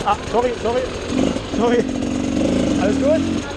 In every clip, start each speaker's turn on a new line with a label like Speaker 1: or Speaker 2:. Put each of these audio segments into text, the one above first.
Speaker 1: Ah, sorry. Alles gut?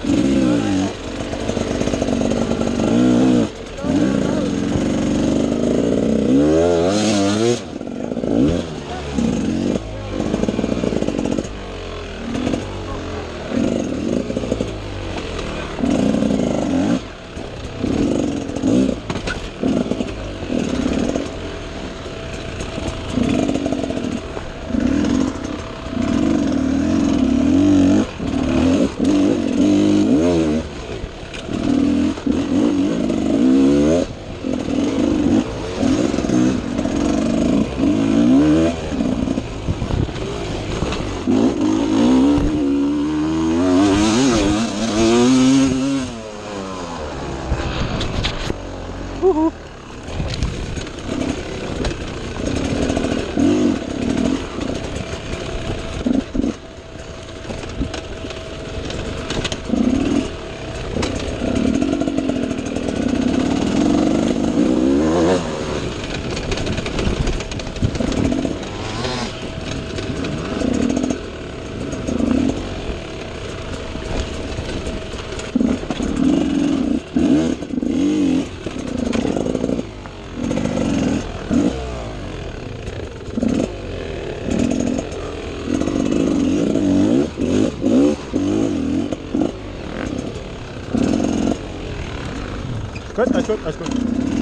Speaker 1: Gut, alles gut.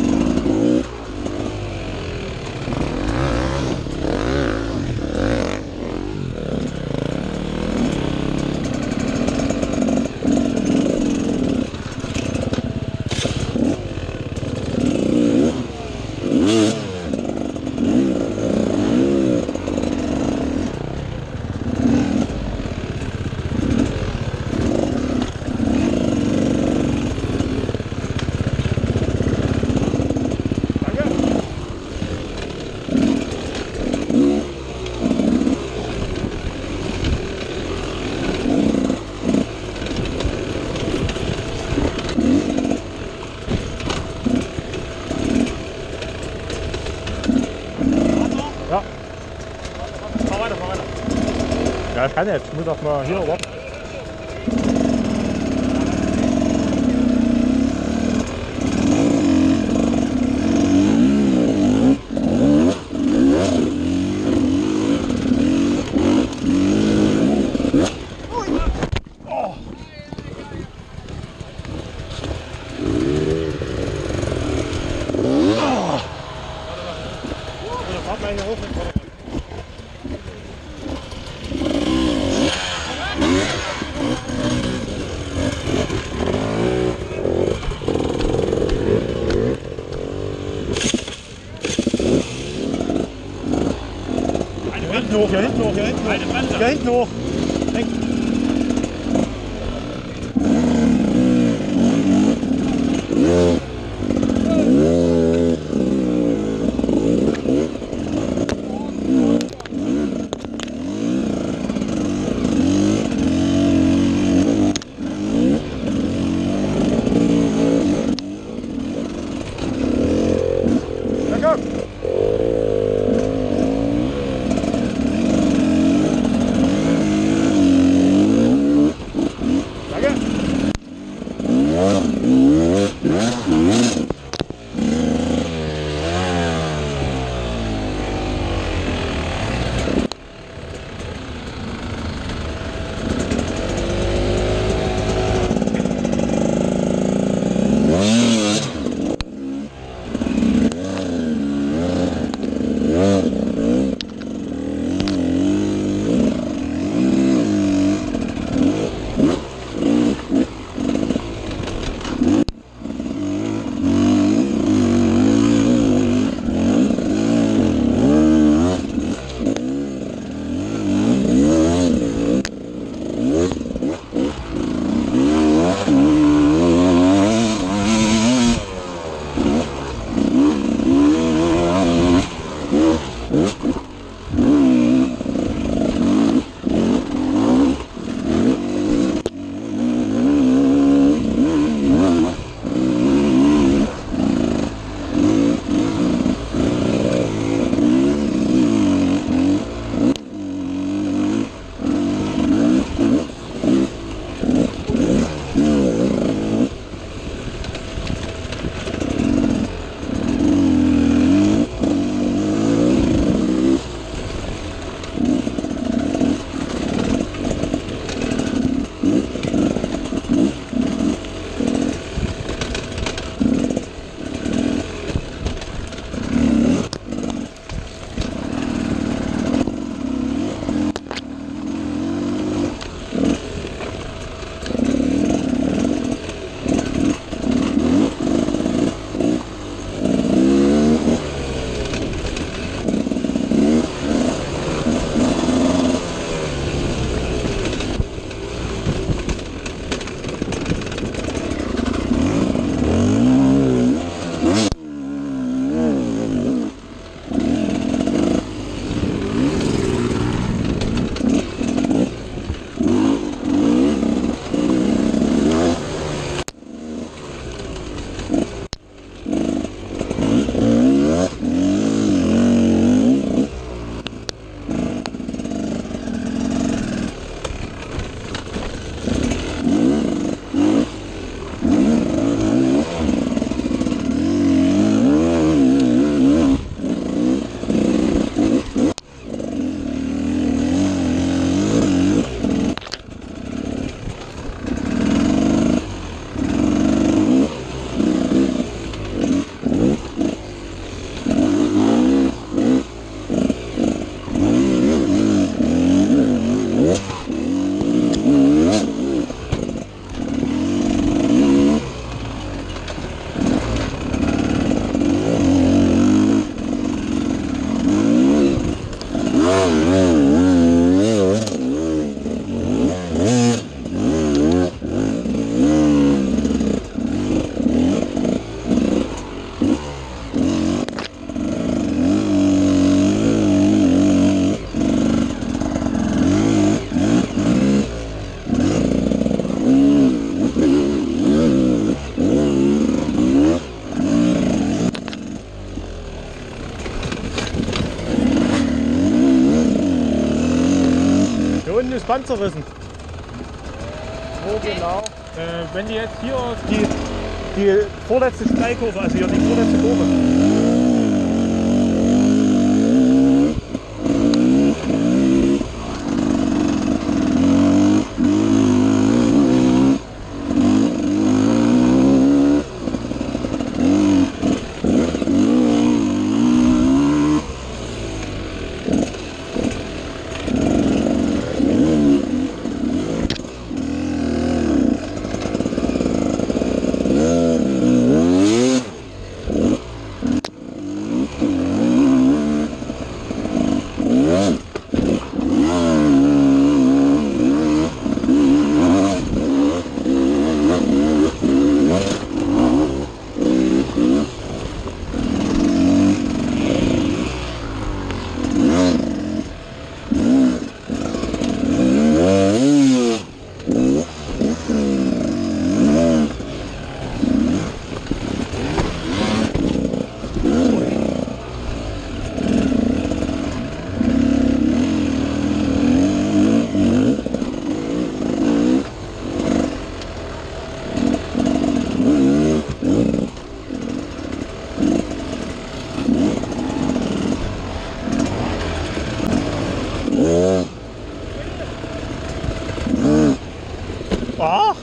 Speaker 1: Ja. Fahr weiter. Ja, ich kann jetzt. Ich muss auch mal hier warten. Hier hinten hoch. hinten ist Band zerrissen.
Speaker 2: Wo genau?
Speaker 1: Wenn die jetzt hier die vorletzte Steilkurve, also hier die vorletzte Kurve. Ach!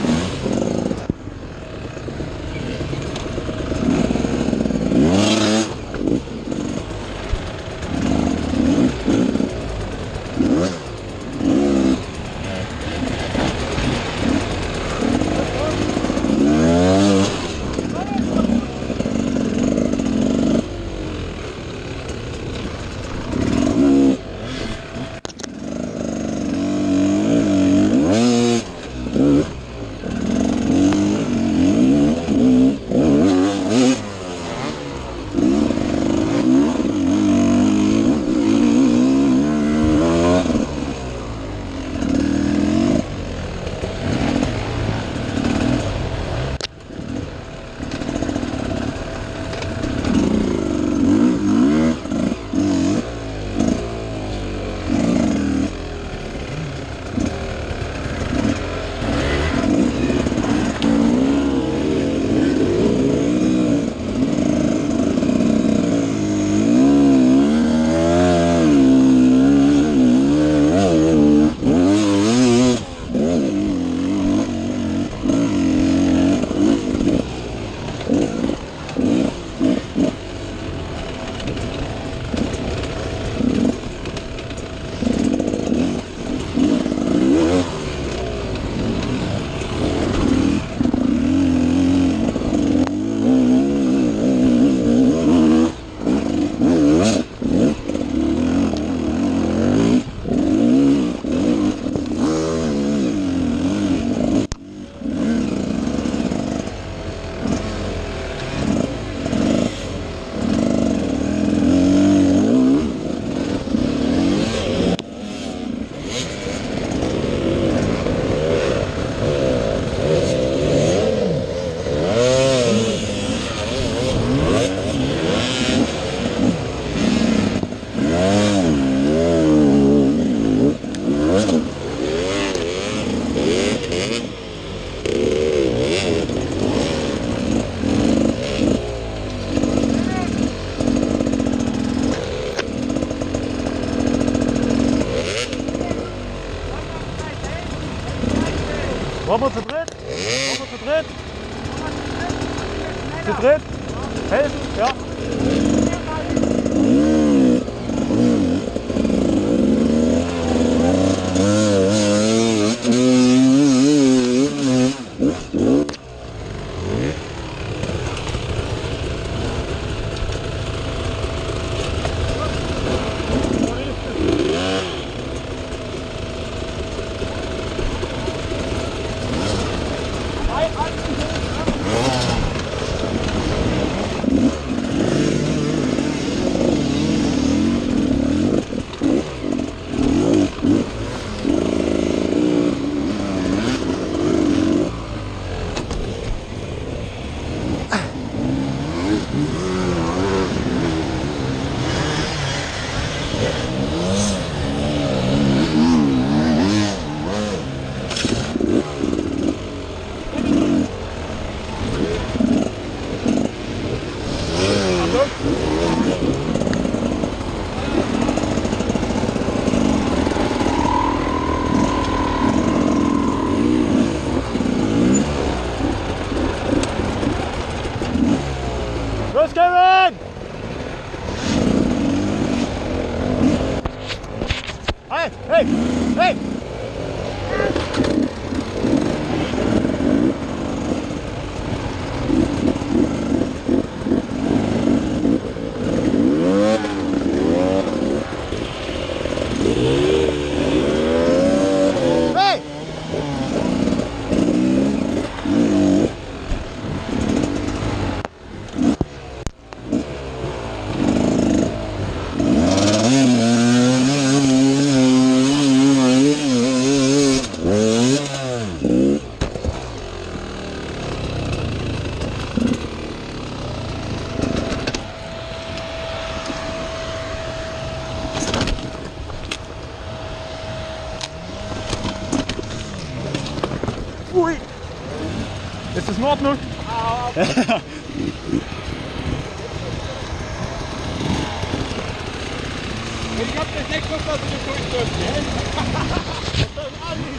Speaker 1: Wollen wir zu dritt? Wollen wir zu dritt? Zu dritt? Helfen? Ja. Stehen! Hey, hey, hey! Ui! Ist das in Ordnung?
Speaker 2: Ich hab das nicht gewusst, dass du das durchdrückst. Das ist alles.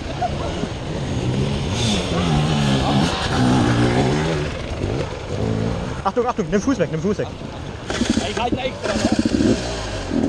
Speaker 1: Achtung, Achtung, nimm Fuß weg, nimm Fuß weg.
Speaker 2: Ich halte extra noch.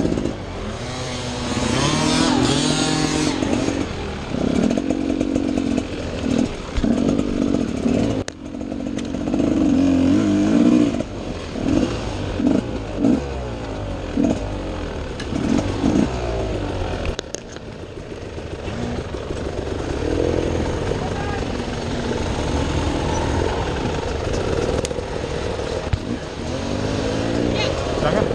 Speaker 1: Danke.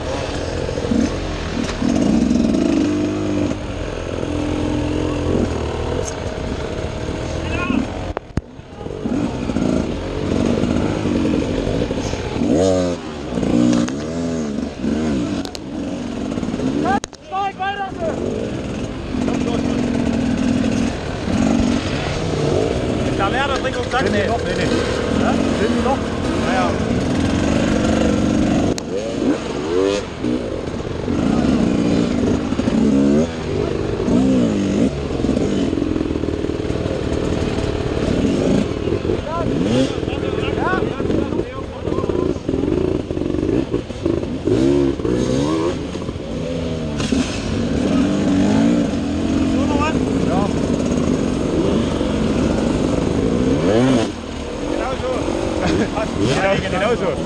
Speaker 2: Steig weiter!
Speaker 1: Ist da leer, das Ding und zack? Nee, noch? Nee, nee. Ja? Sind die noch? Naja. Ja, genau so.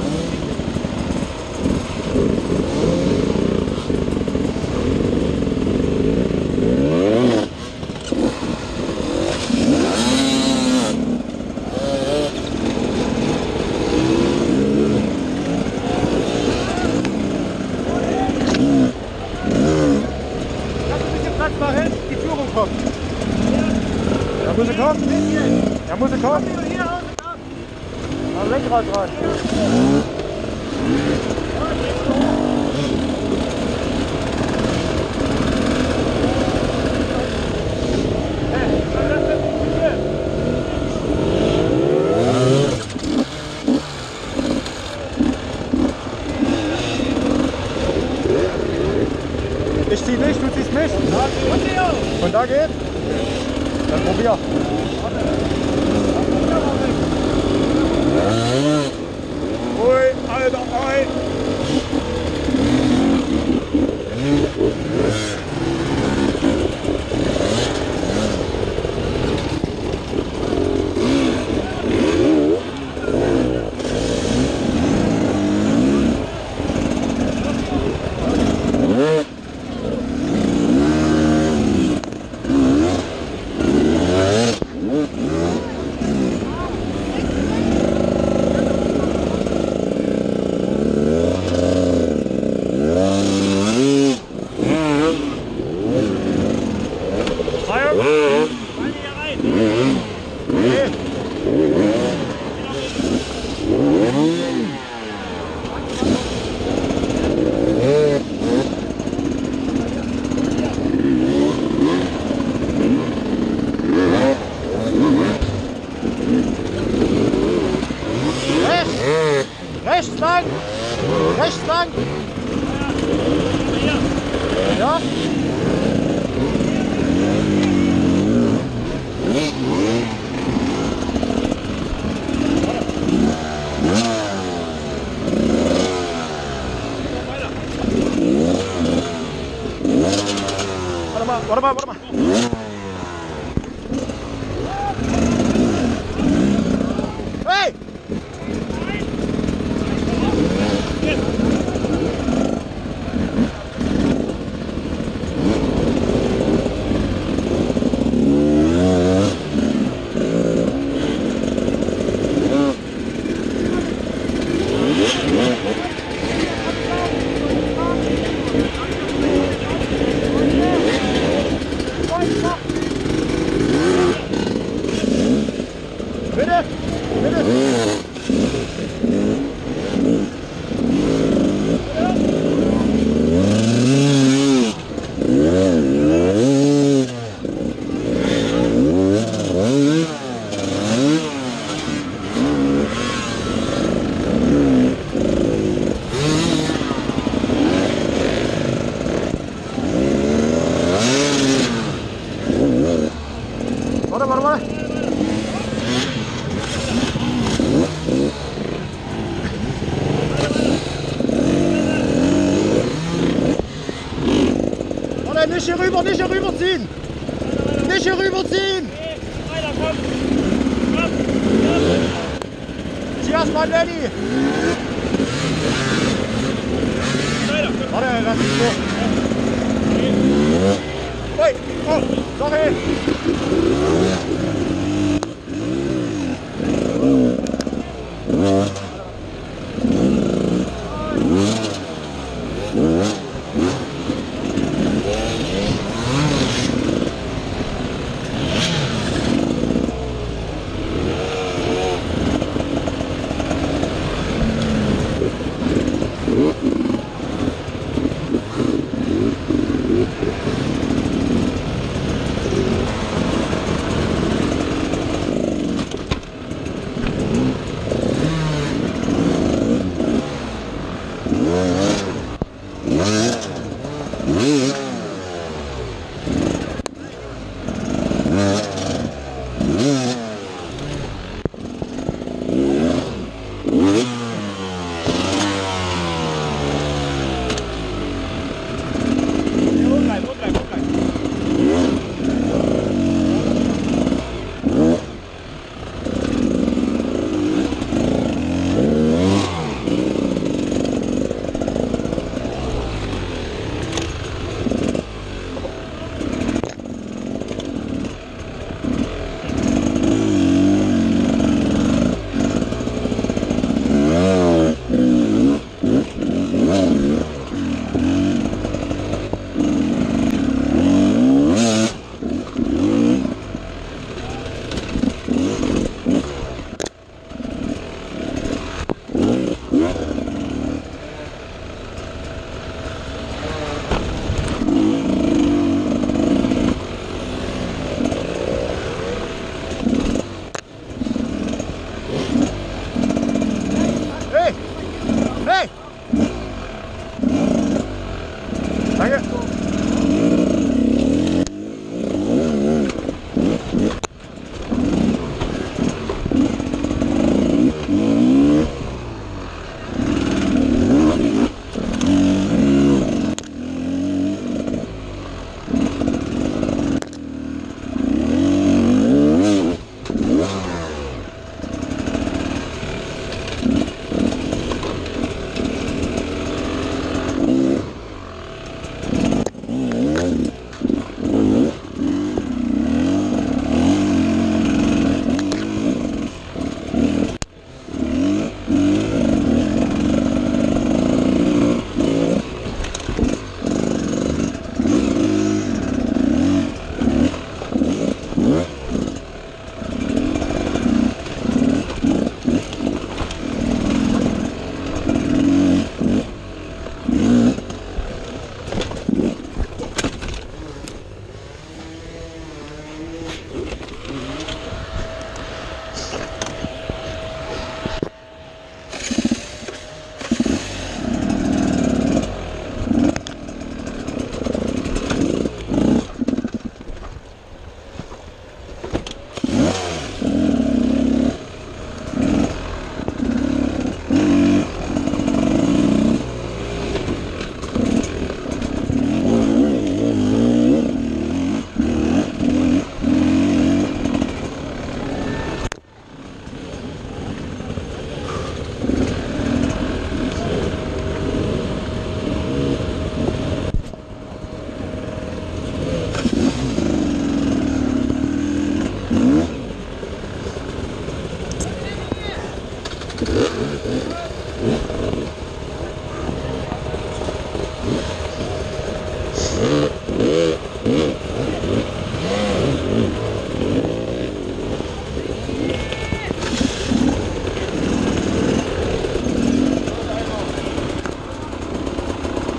Speaker 1: Lass ein bisschen Platz machen, die Führung kommt. Ja, muss sie kommen? Ja, muss sie kommen?
Speaker 2: Am Lenkrad dran.
Speaker 1: Ich zieh nicht, du ziehst mich. Und da geht? Dann probier. Ui, Alter, ui. Rechts lang! Rechts lang! Ja? Warte mal, warte mal. Hey! Bitte, bitte. Warte, warte, warte. Warte, nicht hier rüber, nicht hier rüberziehen. Nicht hier rüberziehen.
Speaker 2: Weiter, komm. Komm.
Speaker 1: Zieh erstmal Lenny.
Speaker 2: Weiter, komm.
Speaker 1: Warte, lass mich so. Ui, oh, sorry.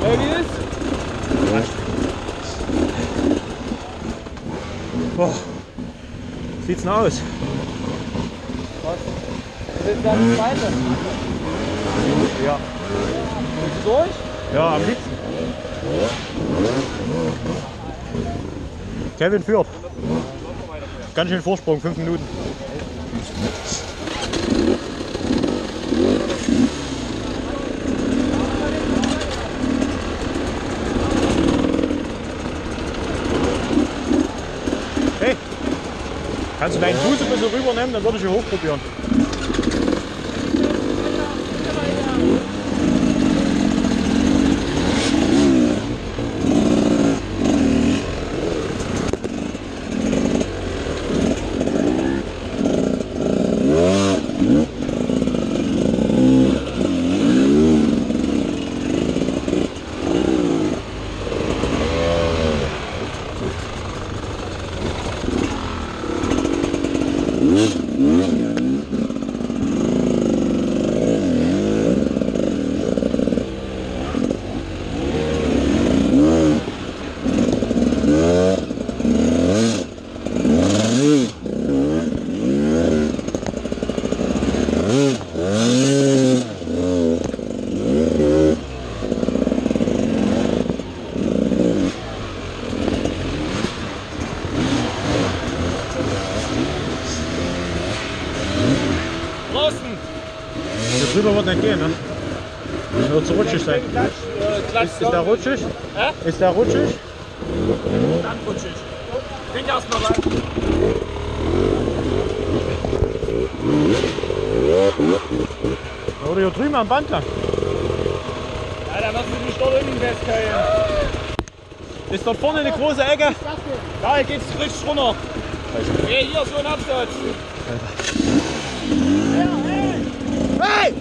Speaker 2: Wie ist?
Speaker 1: Boah. Sieht's denn aus?
Speaker 2: Das ist dann die zweite.
Speaker 1: Ja.
Speaker 2: Bist du durch?
Speaker 1: Ja, am liebsten. Kevin führt. Ganz schön Vorsprung, 5 Minuten. Hey, kannst du deinen Fuß ein bisschen rübernehmen, dann würde ich hier hochprobieren. Drüber wird nicht gehen, ne? Das wird zu rutschig sein. Ist der rutschig? Ist der rutschig?
Speaker 2: Dann rutschig. Trink erstmal rein.
Speaker 1: Oder hier drüben am Band lang.
Speaker 2: Ja, dann lassen wir mich dort irgendwie festkeilen.
Speaker 1: Ist dort vorne eine große Ecke?
Speaker 2: Da hier geht's richtig runter. Hey, hier so ein Absatz.
Speaker 1: Hey!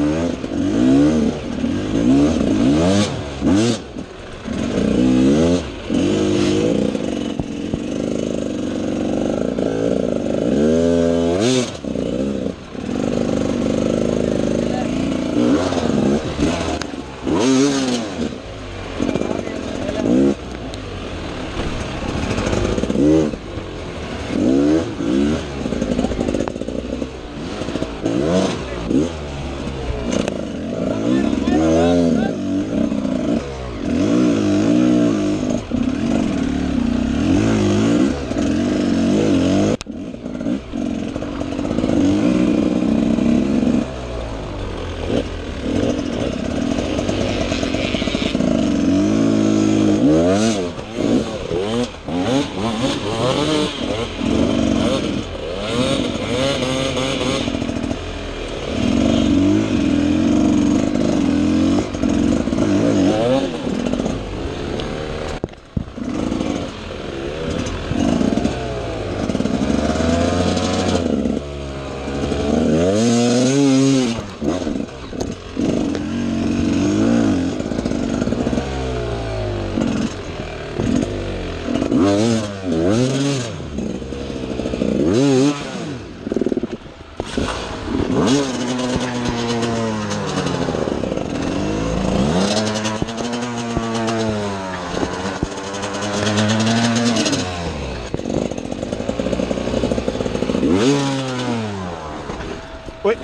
Speaker 1: Ui.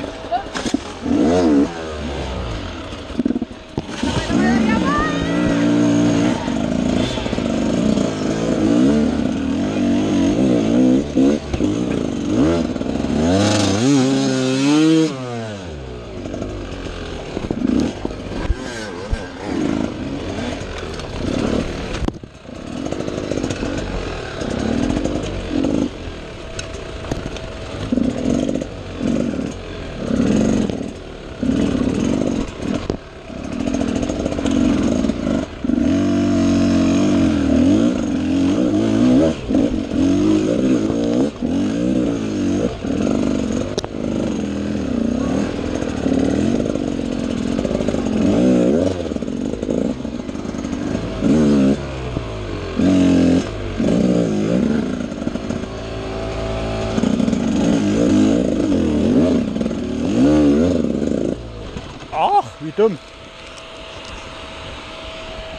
Speaker 1: Ach, wie dumm.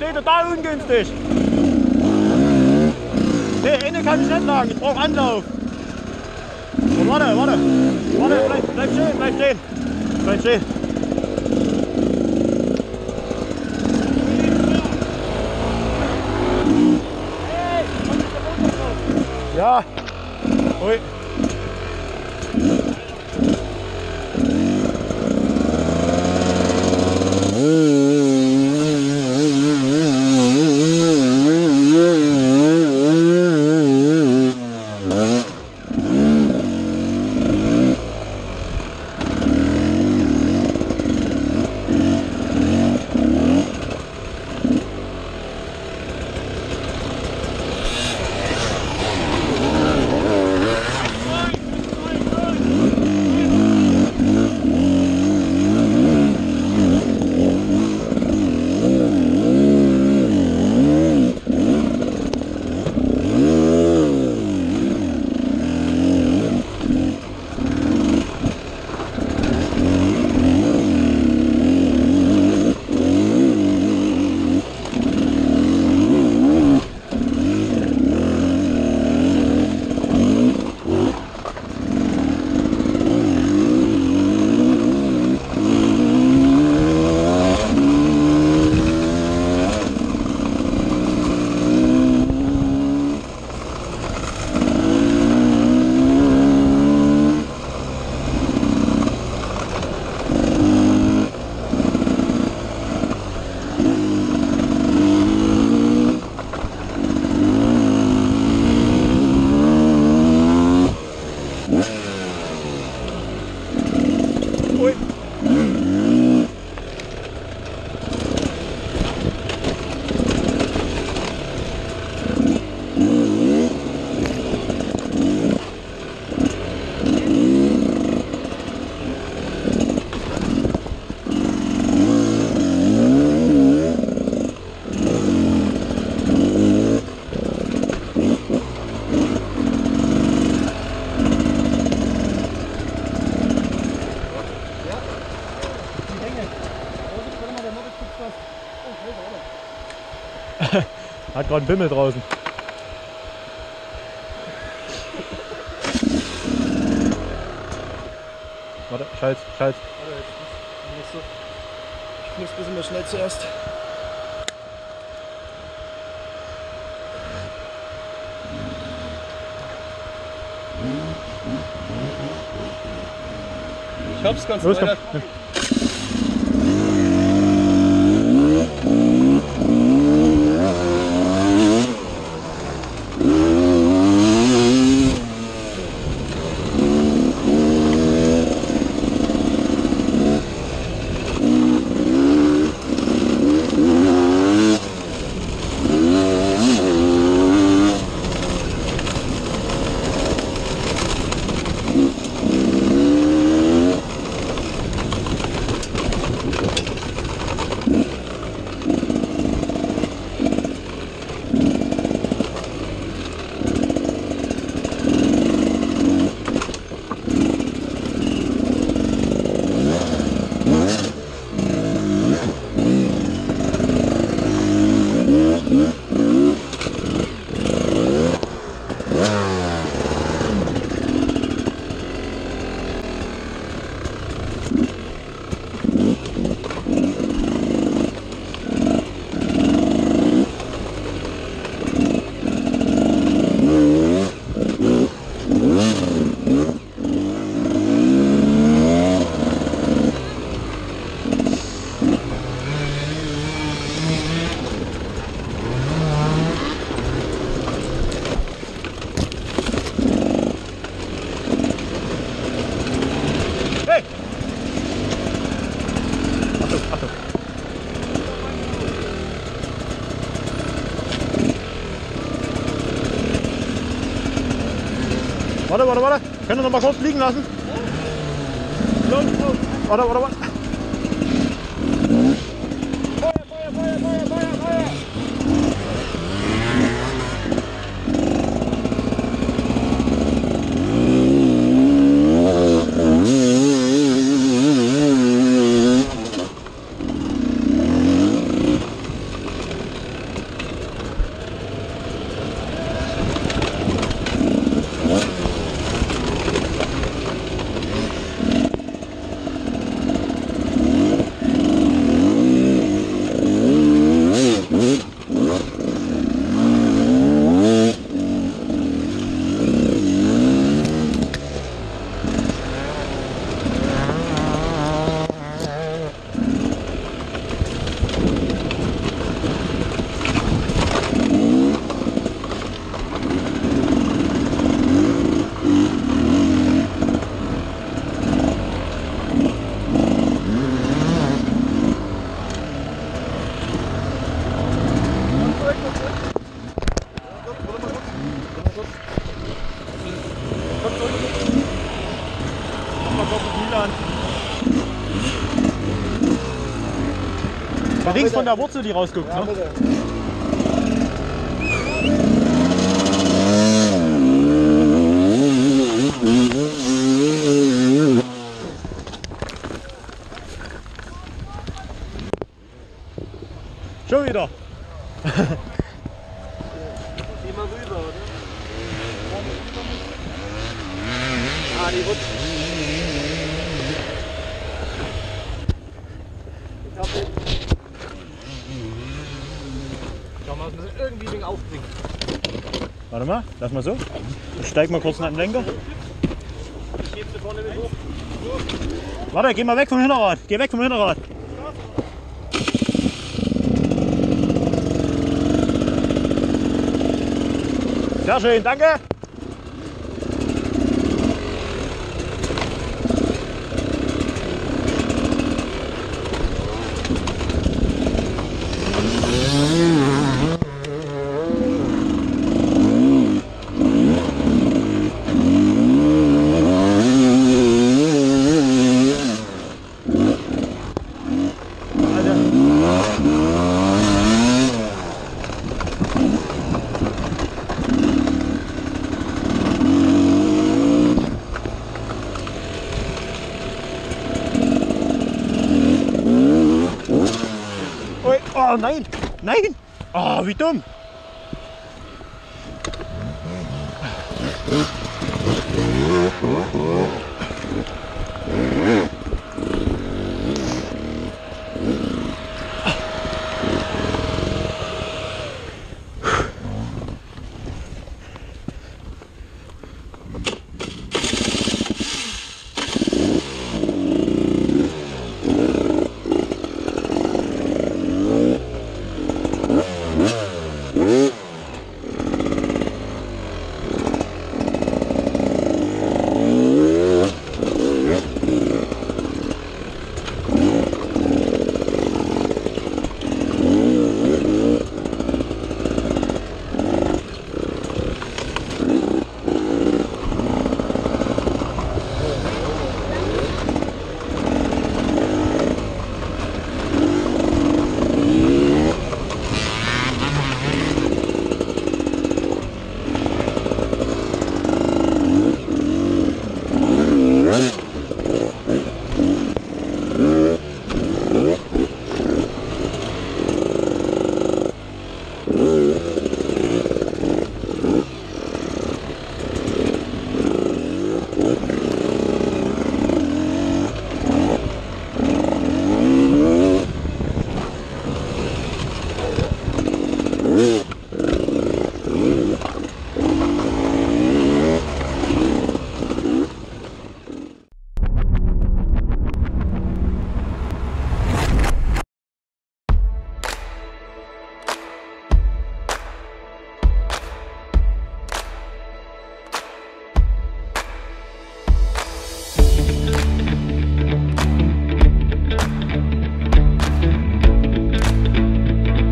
Speaker 1: Nee, total ungünstig. Nee, innen kann ich nicht lang. Ich brauche Anlauf. Und warte. Warte, bleib stehen, bleib stehen. Bleib stehen. Ja. Ui. Hat gerade einen Bimmel draußen. Warte, schalt.
Speaker 2: Warte, ich muss ein bisschen mehr schnell zuerst. Ich hab's ganz
Speaker 1: Los,
Speaker 2: weiter.
Speaker 1: komm. Warte. Können wir noch mal kurz liegen lassen? Los. Warte. Feuer. Komm zurück. Mach mal Kopf und Mühle an. Da links von der Wurzel, die rausguckt.
Speaker 2: Ja,
Speaker 1: Ne?
Speaker 2: bitte.
Speaker 1: Schon wieder.
Speaker 2: Geh mal rüber, oder? Ah, die rutscht. Ich hab den. Schau mal, das müssen wir irgendwie Ding aufbringen.
Speaker 1: Warte mal, lass mal so. Ich steig mal kurz nach dem Lenker.
Speaker 2: Ich heb's da vorne mit hoch.
Speaker 1: Warte, geh mal weg vom Hinterrad. Geh weg vom Hinterrad. Sehr schön, danke. Oh nein, nein! Oh, wie dumm!